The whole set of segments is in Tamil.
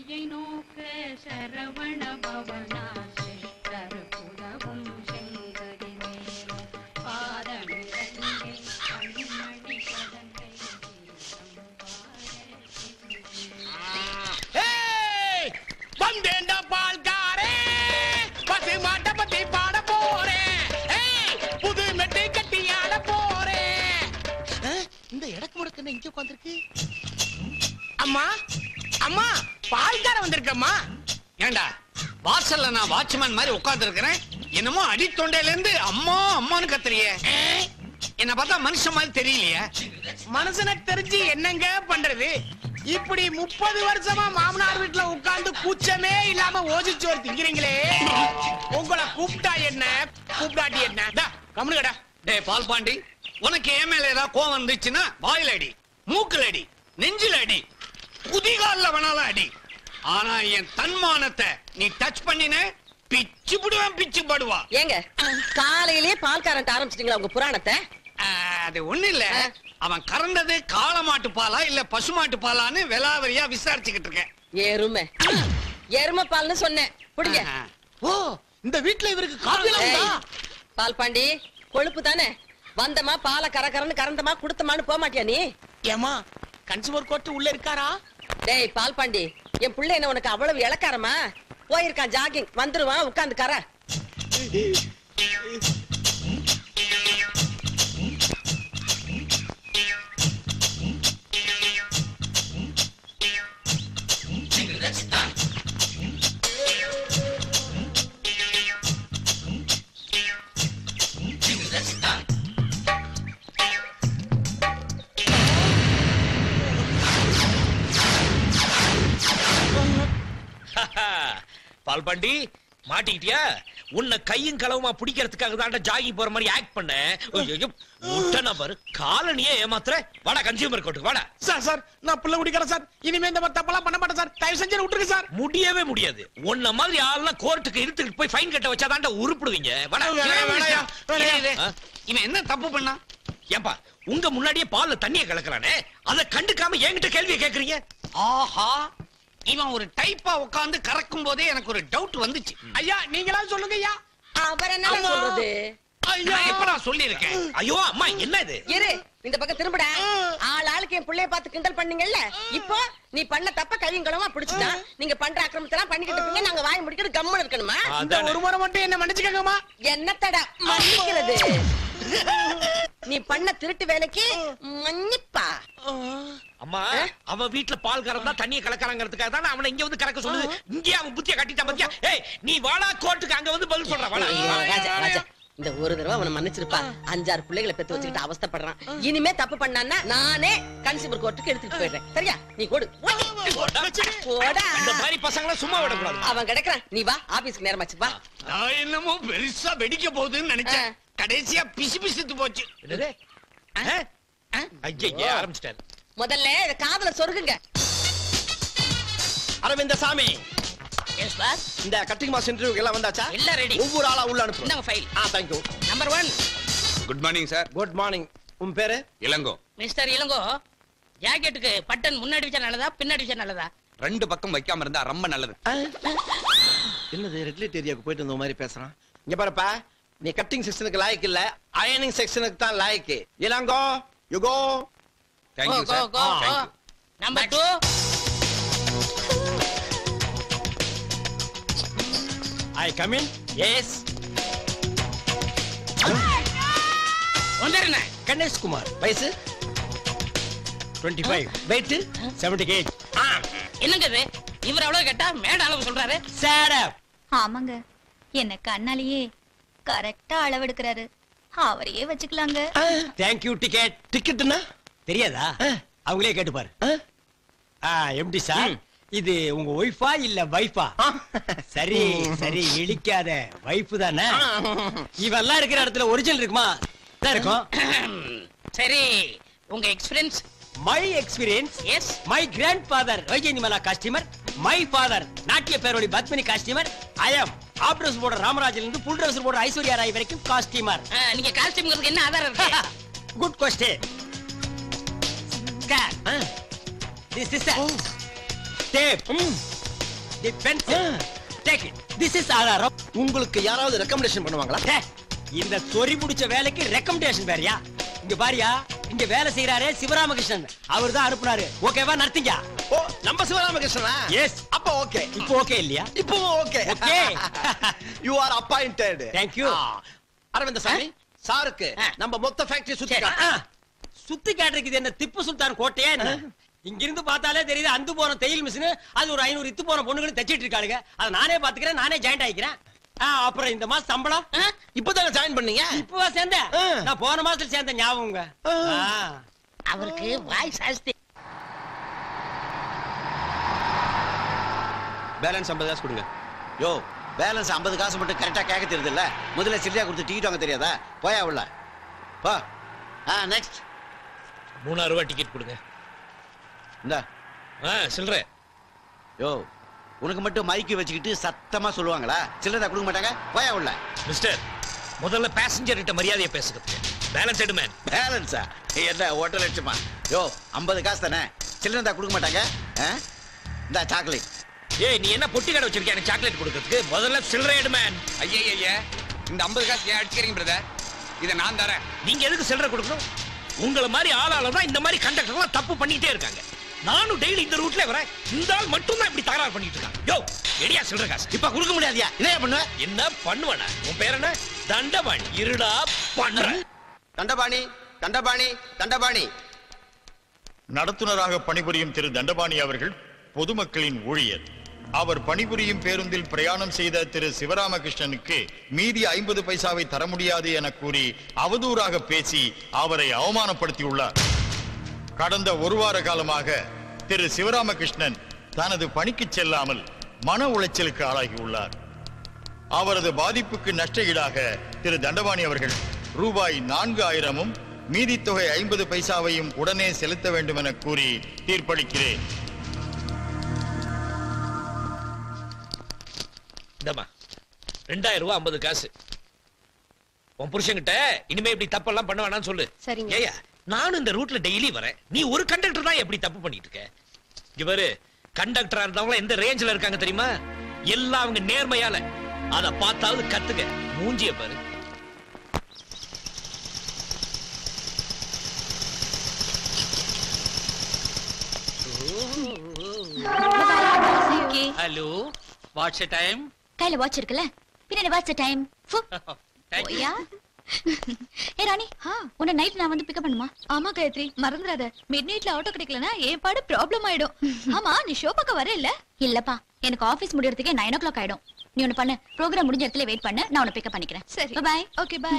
சரவண பவனா சிஷ்டர் புதவும் செங்கதி மேலும் பாதமிழங்கை கண்மணி கதங்கை வந்தேண்டா பால்காரே பசு மாட்ட பத்தி பாட போறேன் புது மெட்டை கட்டி ஆட போறேன் இந்த இடக்கு முடக்கு இங்க உட்காந்துருக்கு அம்மா அம்மா பால்கார வந்திருக்கம்மா ஏண்டா வாசல்ல நான் வாட்ச்மேன் மாதிரி உட்கார்ந்து இருக்கிறேன் என்னமோ அடி தொண்டையில இருந்து அம்மா அம்மான்னு கத்துறியே என்ன பார்த்தா மனுஷன் மாதிரி தெரியலையே மனுஷனுக்கு தெரிஞ்சு என்னங்க பண்றது இப்படி 30 வருஷமா மாமனார் வீட்டுல உட்கார்ந்து கூச்சமே இல்லாம ஓசிச்சோறு திங்கிறீங்களே உங்களை கூப்பிட்டா என்ன கூப்பிடாட்டி என்ன கம்முனுடா டேய் பால் பாண்டி உனக்கு ஏன் மேல ஏதாவது கோவம் வந்துச்சுன்னா வாயில அடி மூக்குல அடி நெஞ்சில அடி குதிகால்ல வேணாலும் அடி ஆனா என் தன்மானத்தை நீ டச் பண்ணின பிச்சு புடுவேன் பிச்சு படுவா ஏங்க காலையிலே பால்காரன் ஆரம்பிச்சிட்டீங்களா உங்க புராணத்தை அது ஒண்ணு இல்ல அவன் கறந்தது காளமாட்டு பாலா இல்ல பசுமாட்டு பாலான்னு விலாவரியா விசாரிச்சுக்கிட்டு இருக்கேன் எருமை பால்னு சொன்னேன் புடிங்க ஓ இந்த வீட்ல இவருக்கு காப்பிலாம் உண்டா பால் பாண்டி கொழுப்பு தானே வந்தமா பாலை கரகரன்னு கறந்தமா குடுத்தமான்னு போக மாட்டியா நீ ஏமா கன்சூமர் கோர்ட் உள்ள இருக்காரா டேய் பால் பாண்டி என் புள்ள என்ன உனக்கு அவ்வளவு இளக்காரமா போயிருக்கான் ஜாகிங் வந்துருவான் உட்கார்ந்து கர பால்பாண்டி மாட்டிக்கிட்டியா உன்னை கையும் களவுமா பிடிக்கிறதுக்காக தான் ஜாகி போற மாதிரி ஆக்ட் பண்ண முட்டை நபர் காலனியே ஏமாத்துற வாடா கன்சியூமர் கோர்ட்டுக்கு வாடா சார் நான் புள்ள குடிக்கிறேன் சார் இனிமே இந்த மாதிரி தப்பெல்லாம் பண்ண மாட்டேன் சார் தயவு செஞ்சு விட்டுருங்க சார் முடியவே முடியாது உன்ன மாதிரி ஆள்லாம் கோர்ட்டுக்கு இழுத்துட்டு போய் ஃபைன் கட்ட வச்சாதான்டா உருப்பிடுவீங்க இவன் என்ன தப்பு பண்ணா ஏப்பா உங்க முன்னாடியே பால்ல தண்ணியை கலக்கறானே அதை கண்டுக்காம என்கிட்ட கேள்வியை கேக்குறீங்க ஆஹா இவன் ஒரு டைப்பா உட்கார்ந்து கறக்கும் போதே எனக்கு ஒரு டவுட் வந்துச்சு ஐயா நீங்களா சொல்லுங்க ஐயா அவர் என்ன சொல்றது நான் எப்படா சொல்லி இருக்கேன் ஐயோ அம்மா என்ன இது இரு இந்த பக்கம் திரும்படா ஆளுக்கு என் பிள்ளைய பார்த்து கிண்டல் பண்ணீங்கல்ல இப்போ நீ பண்ண தப்ப கையும் களமா பிடிச்சுட்டா நீங்க பண்ற அக்கிரமத்தெல்லாம் பண்ணிக்கிட்டு இருப்பீங்க நாங்க வாய் முடிக்கிறது கம்முன்னு இருக்கணுமா இந்த ஒரு முறை மட்டும் என்ன மன்னிச்சுக்கங்கம்மா என்னத்தடா மன்னிக்கிறது நீ பண்ண திருட்டு வேலைக்கு மன்னிப்பா அம்மா அவன் வீட்டுல பால் கறந்தா தண்ணியை கலக்கறாங்கிறதுக்காக தான் அவனை இங்க வந்து கறக்க சொல்லுது இங்கே அவன் புத்திய கட்டிட்டான் பாத்தியா ஏய் நீ வாடா கோர்ட்டுக்கு அங்க வந்து பதில் சொல்ற வாடா ராஜா இந்த ஒரு தடவை அவனை மன்னிச்சிருப்பா 5-6 பிள்ளைகளை பெத்து வச்சுக்கிட்டு அவஸ்தைப்படுறான் இனிமே தப்பு பண்ணான்னா நானே கன்சியூமர் கோர்ட்டுக்கு எடுத்துட்டு போயிடுறேன் சரியா நீ கொடு போடா இந்த மாதிரி பசங்களை சும்மா விடக்கூடாது அவன் கிடைக்கிறான் நீ வா ஆபீஸ்க்கு நேரமாச்சு வா நான் என்னமோ பெருசா வெடிக்க போகுதுன்னு நினைச்சேன் கடைசியா பிசு பிசுத்து போச்சு ஐயே ஆரம்பிச்சிட்டாரு முதல்ல இத காதுல சொருகுங்க அரவிந்தசாமி எஸ் பாஸ் இந்த கட்டிங் மாஸ் இன்டர்வியூக்கு எல்லாம் வந்தாச்சா எல்லாம் ரெடி ஒவ்வொரு ஆளா உள்ள அனுப்பு இந்தாங்க file thank you number 1 good morning sir good morning உன் பேரு இளங்கோ மிஸ்டர் இளங்கோ ஜாக்கெட்டுக்கு பட்டன் முன்னாடி வச்சா நல்லதா பின்னாடி வச்சா நல்லதா ரெண்டு பக்கம் வைக்காம இருந்தா ரொம்ப நல்லது என்னது ரெகுலேட் ஏரியாவுக்கு போயிட்டு வந்த மாதிரி பேசுறான் இங்க பாருப்பா நீ கட்டிங் செக்ஷனுக்கு லாயக்கு இல்ல அயனிங் செக்ஷனுக்கு தான் லாயக்கு Ilango you go thank you sir go number 2 I come in yes வந்தறனே கணேஷ் குமார் வயசு 25 weight 70 kg என்னங்க இது இவர் அவ்வளவு கேட்டா மேட அளவு சொல்றாரு sad up ஆமாங்க என்ன கண்ணாலேயே கரெக்ட்டா அளவெடுக்கறாரு அவரையே வச்சுக்கலாங்க thank you ticket டிக்கெட்னா தெரியாதா அவங்களே கேட்டு பாரு எம்டி சார் இது உங்க ஒய்ஃபா இல்ல வைஃபா சரி சரி இழிக்காத வைஃப் தானே இவெல்லாம் இருக்கிற இடத்துல ஒரிஜினல் இருக்குமா இருக்கும் சரி உங்க experience my experience yes my grandfather Vyjayanthimala costumer my father நாட்டிய பேரோடி Padmini costumer I am up dress போடுற ராமராஜில இருந்து புல் ட்ரெஸ் போடுற ஐஸ்வர்யா ராய் வரைக்கும் காஸ்டியூமர் நீங்க காஸ்டியூம்ங்கிறதுக்கு என்ன ஆதாரம் இருக்கு good question scan this is tape the pencil take it this is ஆதாரம். உங்களுக்கு யாராவது ரெக்கமெண்டேஷன் பண்ணுவாங்களா? இந்த சொறி முடிச்ச வேலைக்கு ரெக்கமெண்டேஷன் வேறயா? இங்க பாரியா, இங்க வேலை செய்யறாரே சிவராமகிருஷ்ணன், அவர் தான் அனுப்புனாரு. ஓகேவா? நடத்தீங்க. ஓ, நம்ம சிவராமகிருஷ்ணனா? எஸ். அப்ப ஓகே. இப்போ ஓகே இல்லையா? இப்போ okay. Okay. You are appointed. Thank you. Arvind Swami சாருக்கு நம்ம மொத்த ஃபேக்டரி சுத்தி காட்டுறதுக்கு என்ன திப்பு சுல்தான் கோட்டையா என்ன? இங்க இருந்து பார்த்தாலே தெரியுது அந்து போன தையல் மிஷின், அது ஒரு 500 இத்து போன பொண்ணுகளும் தச்சிட்டு இருக்காளுங்க. அதை நானே பாத்துக்கிறேன், நானே ஜாயிண்ட் ஆயிக்கிறேன். அப்புறம் இந்த மாசம் சம்பளம் இப்பதானே ஜாயின் பண்ணீங்க? இப்பவா சேர்ந்தேன்? நான் போன மாசத்துல சேர்ந்த ஞாபகங்க. அவருக்கு வாய் சாஸ்தி. பேலன்ஸ் 50 காசு கொடுங்க. யோ, பேலன்ஸ் 50 காசு மட்டும் கரெக்டா கேட்க தெரியுது இல்ல? முதல்ல சில்லியா கொடுத்து டிக்கெட் வாங்க தெரியாதா? போயா உள்ள போ. நெக்ஸ்ட் 3000 ரூபாய் டிக்கெட் கொடுங்க. இந்தா. சில்லற. யோ, உனக்கு மட்டும் மைக்கு வச்சுக்கிட்டு சத்தமா சொல்லுவாங்களா? சில்லறை கொடுக்க மாட்டாங்க. போயா உள்ள. மிஸ்டர், முதல்ல பேசஞ்சர் கிட்ட மரியாதையா பேசுங்க. பேலன்ஸ் எடு மேன். பேலன்ஸா? என்ன 1.5 லட்சமா? யோ, 50 காசு தானே, சில்லறை கொடுக்க மாட்டாங்க. இந்த சாக்லேட். ஏய், நீ என்ன பொட்டி கடை வச்சிருக்கியா எனக்கு சாக்லேட் கொடுக்கிறதுக்கு? முதல்ல சில்லறை எடு மேன். ஐயா இந்த 50 காசு ஏன் அடிக்கிறீங்க பிரதர்? இதை நான் தரேன். நீங்க எதுக்கு சில்லறை கொடுக்கணும்? உங்கள மாதிரி ஆளால தான் இந்த மாதிரி கண்டக்டர்லாம் தப்பு பண்ணிட்டே இருக்காங்க. நானும் டெய்லி இந்த ரூட்ல வரேன், இந்த ஆள் மட்டும் தான் இப்படி தகராறு பண்ணிட்டு இருக்கான். யோ, எடியா சில்லறை காசு. இப்ப கொடுக்க முடியாதியா? என்ன பண்ணுவ? என்ன பண்ணுவனா? உன் பேர் என்ன? தண்டபாணி. இருடா பண்ற. தண்டபாணி, தண்டபாணி, தண்டபாணி. நடத்துனராக பணிபுரியும் திரு தண்டபாணி அவர்கள் பொதுமக்களின் ஊழியர். அவர் பணிபுரியும் பேருந்தில் பிரயாணம் செய்த திரு சிவராமகிருஷ்ணனுக்கு மீதி 50 பைசாவை தர முடியாது என கூறி அவதூறாக பேசி அவரை அவமானப்படுத்தியுள்ளார். கடந்த 1 வார காலமாக திரு சிவராமகிருஷ்ணன் தனது பணிக்கு செல்லாமல் மன உளைச்சலுக்கு ஆளாகியுள்ளார். அவரது பாதிப்புக்கு நஷ்ட ஈடாக திரு தண்டபாணி அவர்கள் ரூபாய் 4000 மீதி தொகை 50 பைசாவையும் உடனே செலுத்த வேண்டும் என கூறி தீர்ப்பளிக்கிறேன். இந்தமா 2000 ரூபாய் 50 காசு. உன் புருஷன்கிட்ட இனிமே இப்படி தப்பெல்லாம் பண்ண வேணாம்னு சொல்லு. சரிங்க. ஏயா, நானும் இந்த ரூட்ல டெய்லி வரேன், நீ ஒரு கண்டக்டர் தான் எப்படி தப்பு பண்ணிட்டு இருக்க? இவரு கண்டக்டரா இருந்தவங்க எந்த ரேஞ்சில இருக்காங்க தெரியுமா? எல்லாம் அவங்க நேர்மையால. அத பார்த்தாவது கத்துக்க. மூஞ்சிய பாரு. Hello, what's time? கையில வாட்ச் இருக்குல்ல, பின்ன வாட்ஸ் டைம். ஓயா ஏ ராணி, உன்னை நைட் நான் வந்து பிக்கப் பண்ணுமா? ஆமா காயத்ரி, மறந்துடாத. மிட் நைட்ல ஆட்டோ கிடைக்கலனா ஏன் பாடு ப்ராப்ளம் ஆயிடும். ஆமா, நீ ஷோ பார்க்க வர இல்ல? இல்லப்பா, எனக்கு ஆபீஸ் முடியறதுக்கே 9 o'clock ஆயிடும். நீ ஒன்னு பண்ணு, ப்ரோகிராம் முடிஞ்ச இடத்துல வெயிட் பண்ணு, நான் உன்னை பிக்கப் பண்ணிக்கிறேன். சரி, bye. Okay, bye.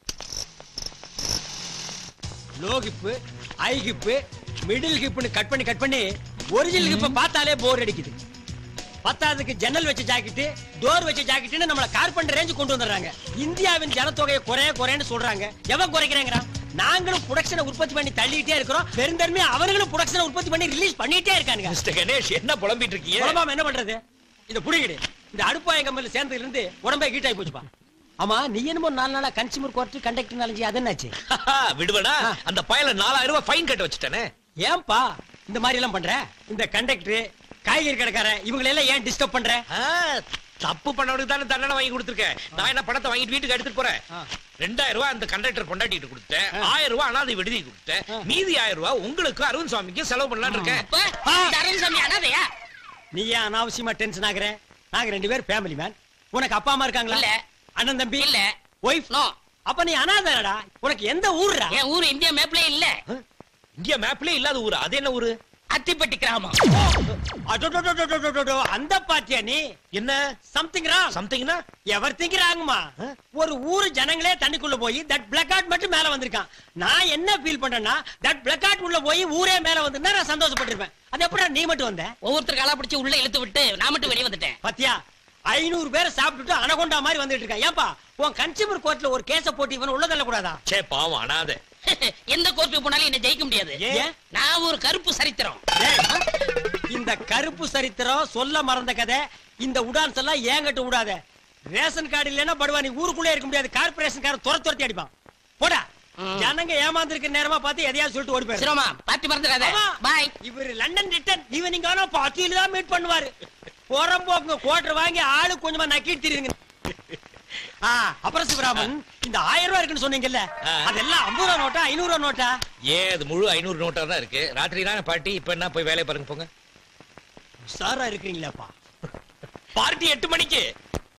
Low hip, high hip, middle ஹிப்னு கட் பண்ணி ஒரிஜினல் ஹிப்ப பார்த்தாலே போர் அடிக்குது. பத்தாவதுக்கு ஜன்னல் வச்ச ஜாக்கெட், டோர் வச்ச ஜாக்கெட்னு நம்மள கார்பெண்டர் ரேஞ்ச் கொண்டு வந்துறாங்க. இந்தியாவின் ஜனத்தொகையை குறைன்னு சொல்றாங்க. எவன் குறைக்கிறாங்கறான்? நாங்களும் புரொடக்ஷனை உற்பத்தி பண்ணி தள்ளிட்டே இருக்கிறோம். பெருந்தன்மை அவங்களும் புரொடக்ஷனை உற்பத்தி பண்ணி ரிலீஸ் பண்ணிட்டே இருக்காங்க. மிஸ்டர் கணேஷ், என்ன புலம்பிட்டு இருக்கீங்க? புலம்பாம என்ன பண்றது? இந்த புடிங்கடி, இந்த அடுப்பாய கம்பெனில சேர்ந்ததுல இருந்து உடம்பே ஹீட் ஆகி போச்சுப்பா. ஆமா, நீ என்னமோ 4 நாளா கன்சியூமர் கோர்ட் கண்டக்டர் நாலேஜ் அது என்னாச்சு? விடுவடா, அந்த பயல 4000 ரூபாய் ஃபைன் கட்ட வச்சிட்டேனே. ஏன்பா இந்த மாதிரி எல்லாம் பண்ற? இந்த கண்டக்டர், காய்கறி கடைக்கார இவங்களை எல்லாம் ஏன் டிஸ்டர்ப் பண்ற? தப்பு பண்ணவனுக்கு தானே தண்டனை வாங்கி கொடுத்துருக்கேன். நான் என்ன பணத்தை வாங்கிட்டு வீட்டுக்கு எடுத்துட்டு போறேன். 2000 ரூபாய் அந்த கண்டக்டர் பொண்டாட்டிட்டு கொடுத்தேன், 1000 ரூபாய் அனாதை விடுதி கொடுத்தேன், மீதி 1000 ரூபாய் உங்களுக்கு அரவிந்த் சுவாமிக்கு செலவு பண்ணலாம்னு இருக்கேன். அரவிந்த் சுவாமி அனாதையா? நீ ஏன் அனாவசியமா டென்ஷன் ஆகுற? நாங்க 2 பேர் ஃபேமிலி மேன். உனக்கு அப்பா அம்மா இருக்காங்களா? இல்ல. அண்ணன் தம்பி இல்ல. ஒய்ஃப்? நோ. அப்ப நீ அனாதைடா. உனக்கு எந்த ஊர்டா? என் ஊர் இந்தியா மேப்ல இல்ல. இந்தியா மேப்ல இல்லாத ஊரு? அது என்ன ஊரு? அத்திப்பட்டி கிராமம். அந்த பாத்தியா நீ? என்ன சம்திங் ராங்? சம்திங்னா எவர்திங் ராங்மா. ஒரு ஊரு ஜனங்களே தண்ணிக்குள்ள போய் தட் பிளக்கார்ட் மட்டும் மேல வந்திருக்கான். நான் என்ன ஃபீல் பண்றேன்னா, தட் பிளக்கார்ட் உள்ள போய் ஊரே மேல வந்திருந்தா நான் சந்தோஷப்பட்டிருப்பேன். அது எப்படா நீ மட்டும் வந்த? ஒவ்வொருத்தர் காலா பிடிச்சு உள்ள இழுத்து விட்டு நான் மட்டும் வெளியே வந்துட்டேன். பாத்தியா, 500 பேரை சாப்பிட்டுட்டு அனகொண்டா மாதிரி வந்துட்டு இருக்கான். ஏன்பா உன் கன்சியூமர் கோர்ட்ல ஒரு கேஸ போட்டு இவன் உள்ள தள்ள கூடாதா? சே பாவம், அனாதை. எந்த கோர்ட்டுக்கு போனாலும் என்ன ஜெயிக்க முடியாது. நான் ஒரு கருப்பு சரித்திரம். இந்த கருப்பு சரித்திரம் சொல்ல மறந்த கதை. இந்த உடான்ஸ் எல்லாம் ஏங்கட்டு விடாத. ரேஷன் கார்டு இல்லைன்னா படுவா, நீ ஊருக்குள்ளே இருக்க முடியாது. கார்பரேஷன் கார துரத்தி அடிப்பான். போடா, ஜனங்க ஏமாந்திருக்க நேரமா பார்த்து எதையாவது சொல்லிட்டு ஓடி போயிரு. பாத்தி மறந்துடாத. பாய். இவர் லண்டன் ரிட்டர்ன் ஈவினிங் ஆனா பாத்தியில தான் மீட் பண்ணுவாரு. புறம்போக்குங்க குவார்டர் வாங்கி ஆளு கொஞ்சமா நக்கிட்டு தெரியுங்க. அப்புறம் சிவராமன், இந்த 1000 ரூபாய் இருக்குன்னு சொன்னீங்கல்ல, அதெல்லாம் 50 ரூபா நோட்டா 500 ரூபா நோட்டா? அது முழு 500 நோட்டா தான் இருக்கு. ராத்திரி தானே பார்ட்டி, இப்ப என்ன போய் வேலையை பாருங்க போங்க. உஷாரா இருக்கீங்களாப்பா? பார்ட்டி 8 மணிக்கு.